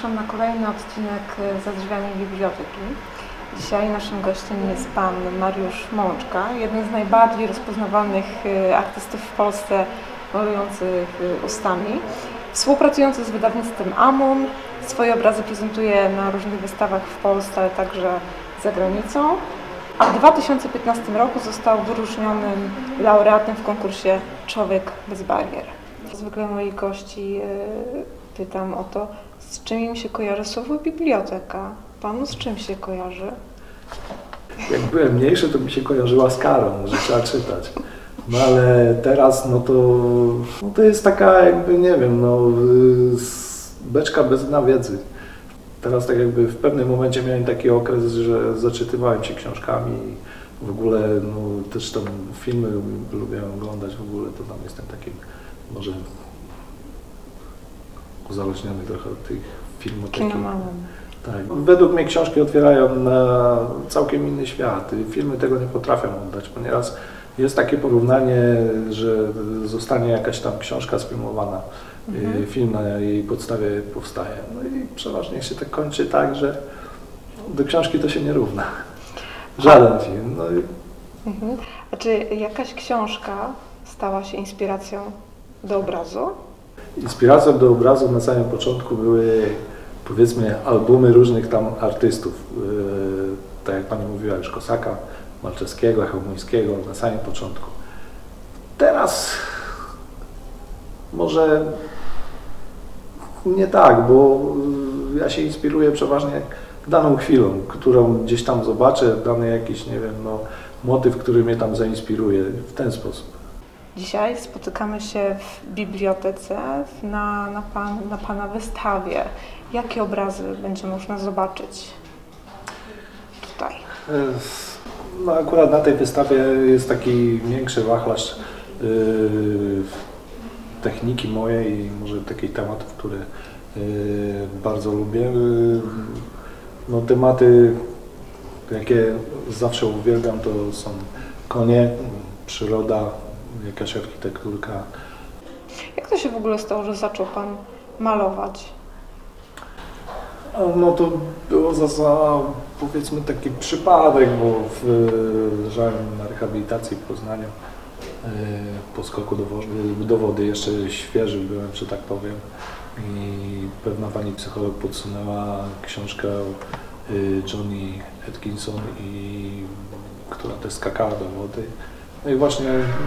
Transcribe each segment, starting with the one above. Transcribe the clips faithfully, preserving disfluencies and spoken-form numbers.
Zapraszam na kolejny odcinek Za drzwiami biblioteki. Dzisiaj naszym gościem jest pan Mariusz Mączka, jeden z najbardziej rozpoznawanych artystów w Polsce malujących ustami. Współpracujący z wydawnictwem Amun, swoje obrazy prezentuje na różnych wystawach w Polsce, ale także za granicą. A w dwa tysiące piętnastym roku został wyróżnionym laureatem w konkursie Człowiek bez barier. Zwykle moich gości pytam o to, z czym im się kojarzy słowo biblioteka. Panu z czym się kojarzy? Jak byłem mniejszy, to mi się kojarzyła z karą, że trzeba czytać. No ale teraz, no to, no to jest taka jakby, nie wiem, no beczka bez dna wiedzy. Teraz tak jakby w pewnym momencie miałem taki okres, że zaczytywałem się książkami i w ogóle, no też tam filmy lubię oglądać, w ogóle to tam jestem takim, może uzależniony trochę od tych filmotek. Tak. Według mnie książki otwierają na całkiem inny świat. Filmy tego nie potrafią oddać, ponieważ jest takie porównanie, że zostanie jakaś tam książka sfilmowana, mhm. film na jej podstawie powstaje. No i przeważnie się tak kończy tak, że do książki to się nie równa. Żaden film. No i... mhm. A czy jakaś książka stała się inspiracją do obrazu? Inspiracją do obrazu na samym początku były, powiedzmy, albumy różnych tam artystów. Yy, tak jak Pani mówiła, już Kosaka, Malczewskiego, Chełmońskiego na samym początku. Teraz może nie tak, bo ja się inspiruję przeważnie daną chwilą, którą gdzieś tam zobaczę, dany jakiś, nie wiem, no, motyw, który mnie tam zainspiruje w ten sposób. Dzisiaj spotykamy się w bibliotece na, na, pan, na Pana wystawie. Jakie obrazy będzie można zobaczyć tutaj? No akurat na tej wystawie jest taki większy wachlarz yy, techniki mojej i może takich tematów, które yy, bardzo lubię. Yy, no tematy, jakie zawsze uwielbiam, to są konie, przyroda, jakaś architekturka. Jak to się w ogóle stało, że zaczął Pan malować? No to było za, za powiedzmy taki przypadek, bo leżałem na rehabilitacji w Poznaniu po skoku do wody, do wody, jeszcze świeży byłem, że tak powiem, i pewna pani psycholog podsunęła książkę Johnny Atkinson, i, która też skakała do wody. No i właśnie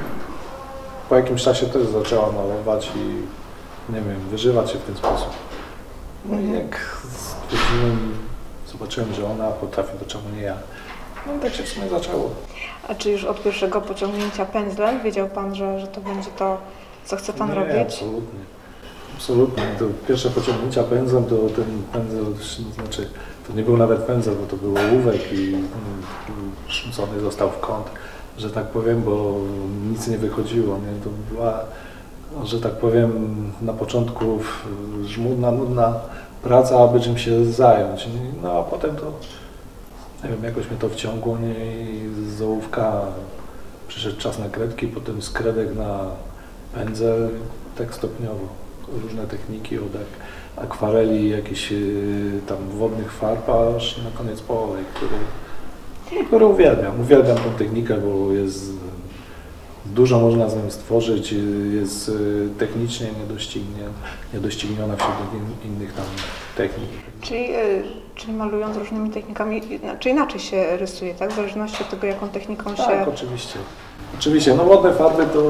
po jakimś czasie też zaczęła malować i, nie wiem, wyżywać się w ten sposób. No i jak stwierdziłem, zobaczyłem, że ona potrafi, to czemu nie ja. No i tak się w sumie zaczęło. A czy już od pierwszego pociągnięcia pędzlem wiedział Pan, że, że to będzie to, co chce Pan nie, robić? Absolutnie. Absolutnie. To pierwsze pociągnięcia pędzlem, to ten pędzel, znaczy to nie był nawet pędzel, bo to był ołówek i rzucony został w kąt, że tak powiem, bo nic nie wychodziło. Nie? To była, że tak powiem, na początku żmudna, nudna praca, aby czym się zająć. No a potem to, nie wiem, jakoś mnie to wciągło, nie? I z ołówka przyszedł czas na kredki, potem z kredek na pędzel, tak stopniowo. Różne techniki od akwareli, jakichś tam wodnych farb, aż na koniec po olej, który, który uwielbiam. Uwielbiam tę technikę, bo jest dużo można z nią stworzyć, jest technicznie niedościgniona wśród innych tam technik. Czyli, czyli malując różnymi technikami, czy inaczej się rysuje, tak? W zależności od tego, jaką techniką tak, się... Tak, oczywiście. Oczywiście, no wodne farby to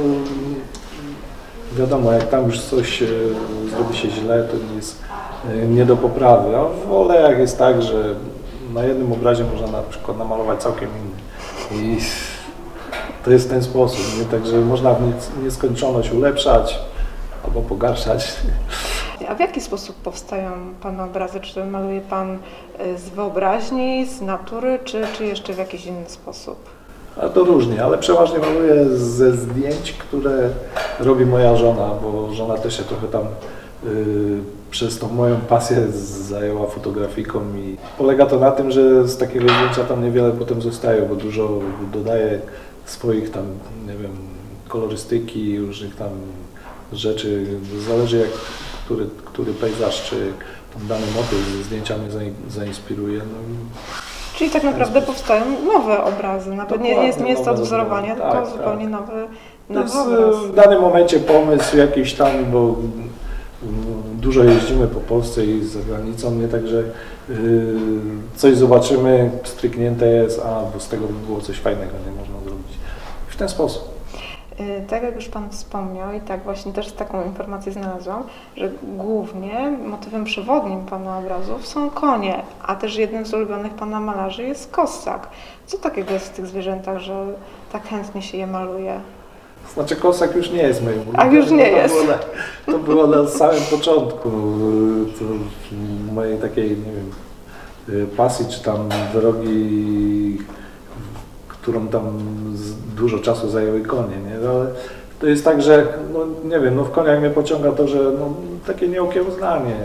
wiadomo, jak tam już coś zrobi się źle, to nie jest nie do poprawy, a w olejach jest tak, że na jednym obrazie można na przykład namalować całkiem inny. I to jest w ten sposób, nie? Także można w nieskończoność ulepszać albo pogarszać. A w jaki sposób powstają Pana obrazy? Czy maluje Pan z wyobraźni, z natury, czy, czy jeszcze w jakiś inny sposób? A to różnie, ale przeważnie maluję ze zdjęć, które robi moja żona, bo żona też się trochę tam yy, przez tą moją pasję zajęła fotografiką i polega to na tym, że z takiego zdjęcia tam niewiele potem zostaje, bo dużo dodaję swoich tam, nie wiem, kolorystyki, różnych tam rzeczy, zależy jak, który, który pejzaż czy tam dany motyw ze zdjęciami zainspiruje. No, czyli tak naprawdę powstają nowe obrazy, nawet nie jest, nie jest to odwzorowanie, tylko tak, zupełnie tak. nowy, To nowy jest obraz. w danym momencie pomysł jakiś tam, bo dużo jeździmy po Polsce i za granicą, nie także yy, coś zobaczymy, stryknięte jest, a bo z tego by było coś fajnego, nie można zrobić. W ten sposób. Tak jak już Pan wspomniał i tak właśnie też taką informację znalazłam, że głównie motywem przewodnim Pana obrazów są konie, a też jednym z ulubionych Pana malarzy jest kossak. Co takiego jest w tych zwierzętach, że tak chętnie się je maluje? Znaczy kossak już nie jest moim ulubionym. A już nie to jest. Było na, to było na samym początku to mojej takiej, nie wiem, pasji czy tam drogi, którą tam dużo czasu zajęły konie, nie? Ale to jest tak, że no, nie wiem, no w koniach mnie pociąga to, że no, takie nieokiełznanie,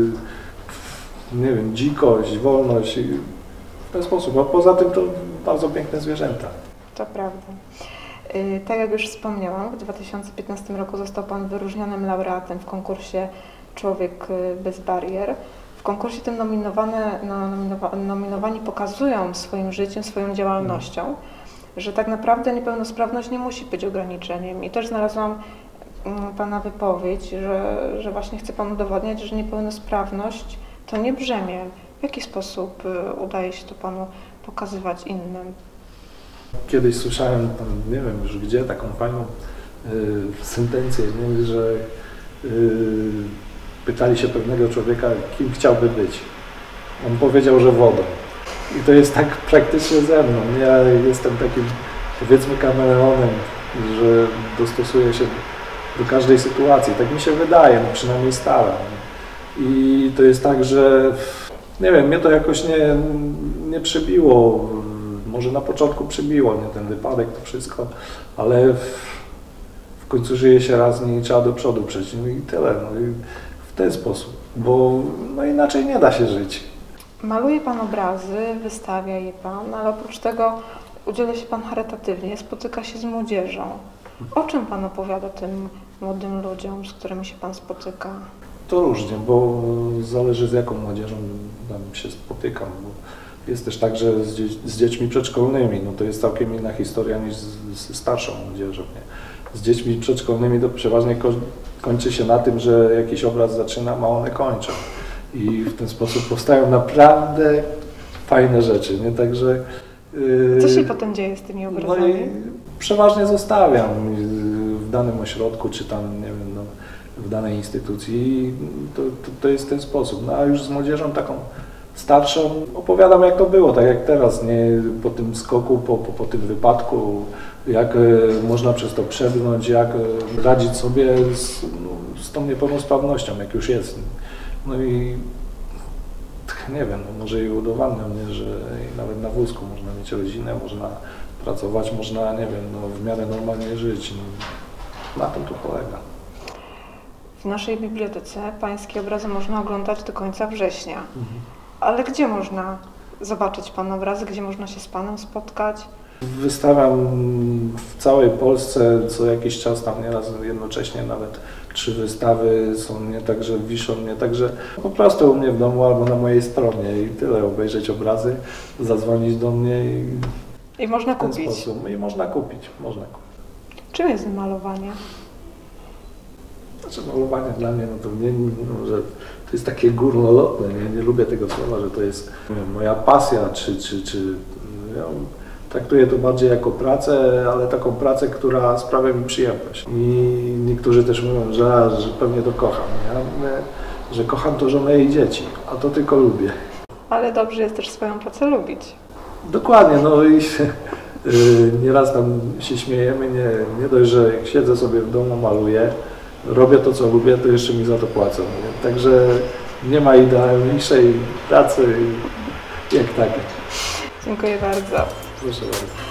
nie wiem, dzikość, wolność i w ten sposób, a poza tym to bardzo piękne zwierzęta. To prawda. Tak jak już wspomniałam, w dwa tysiące piętnastym roku został Pan wyróżnionym laureatem w konkursie Człowiek bez barier. W konkursie tym nominowane, nominowa, nominowani pokazują swoim życiem, swoją działalnością, hmm. że tak naprawdę niepełnosprawność nie musi być ograniczeniem. I też znalazłam Pana wypowiedź, że, że właśnie chce Pan udowodniać, że niepełnosprawność to nie brzemię. W jaki sposób udaje się to Panu pokazywać innym? Kiedyś słyszałem, tam, nie wiem już gdzie, taką fajną y, sentencję, nie? Że y, pytali się pewnego człowieka, kim chciałby być. On powiedział, że wodą. I to jest tak praktycznie ze mną. Ja jestem takim, powiedzmy, kameleonem, że dostosuję się do każdej sytuacji. Tak mi się wydaje, no przynajmniej staram. I to jest tak, że nie wiem, mnie to jakoś nie, nie przybiło. Może na początku przybiło mnie ten wypadek, to wszystko, ale w, w końcu żyje się raz i trzeba do przodu przejść. No i tyle. No i w ten sposób, bo no inaczej nie da się żyć. Maluje Pan obrazy, wystawia je Pan, ale oprócz tego udziela się Pan charytatywnie, spotyka się z młodzieżą. O czym Pan opowiada tym młodym ludziom, z którymi się Pan spotyka? To różnie, bo zależy z jaką młodzieżą tam się spotykam. Bo jest też tak, że z, dzie z dziećmi przedszkolnymi, no to jest całkiem inna historia niż z, z starszą młodzieżą. Nie? Z dziećmi przedszkolnymi to przeważnie ko kończy się na tym, że jakiś obraz zaczynam, a one kończą. I w ten sposób powstają naprawdę fajne rzeczy, nie? Także... Yy, Co się potem dzieje z tymi obrazami? No i przeważnie zostawiam w danym ośrodku, czy tam, nie wiem, no, w danej instytucji i to, to, to jest ten sposób. No a już z młodzieżą taką starszą opowiadam, jak to było, tak jak teraz, nie? Po tym skoku, po, po, po tym wypadku, jak e, można przez to przebrnąć, jak e, radzić sobie z, no, z tą niepełnosprawnością, jak już jest. No i nie wiem, no może i udowadniam, nie, że nawet na wózku można mieć rodzinę, można pracować, można, nie wiem, no, w miarę normalnie żyć. No, na tym to polega. W naszej bibliotece Pańskie obrazy można oglądać do końca września. Mhm. Ale gdzie można zobaczyć Pana obrazy, gdzie można się z Panem spotkać? Wystawiam w całej Polsce co jakiś czas, tam nieraz jednocześnie nawet trzy wystawy są mnie także, wiszą mnie także po prostu u mnie w domu albo na mojej stronie i tyle, obejrzeć obrazy, zadzwonić do mnie i, I można w ten kupić. sposób. I można kupić, można kupić. Czym jest malowanie? Znaczy malowanie dla mnie, no to nie, no, że to jest takie górnolotne, nie, nie lubię tego słowa, że to jest nie wiem, moja pasja, czy, czy, czy ja traktuję to bardziej jako pracę, ale taką pracę, która sprawia mi przyjemność. I niektórzy też mówią, że, że pewnie to kocham. Ja mówię, że kocham to żonę i dzieci, a to tylko lubię. Ale dobrze jest też swoją pracę lubić. Dokładnie, no i yy, nieraz tam się śmiejemy, nie, nie dość, że jak siedzę sobie w domu, maluję, robię to, co lubię, to jeszcze mi za to płacą. Nie? Także nie ma idealniejszej pracy jak taka. Dziękuję bardzo. Proszę bardzo.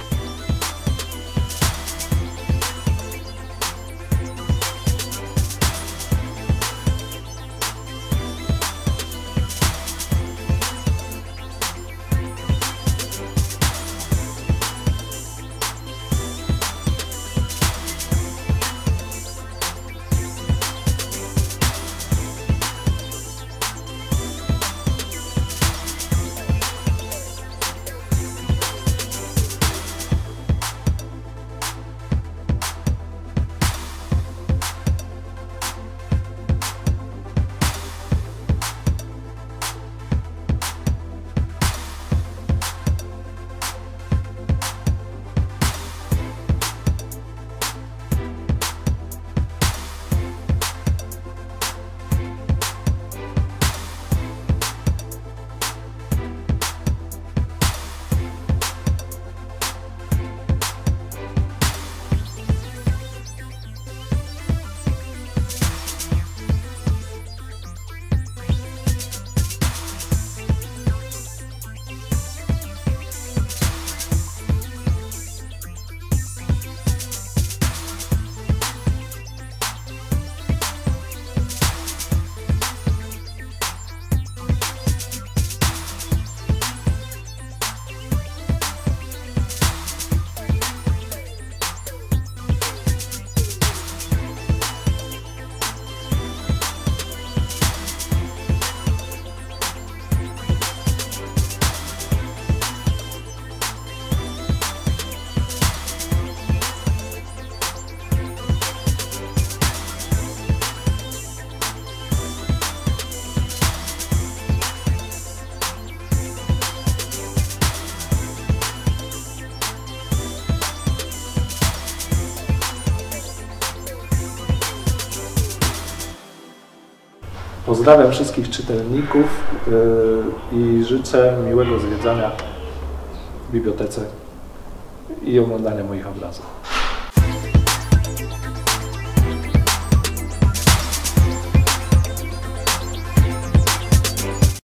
Pozdrawiam wszystkich czytelników i życzę miłego zwiedzania w bibliotece i oglądania moich obrazów.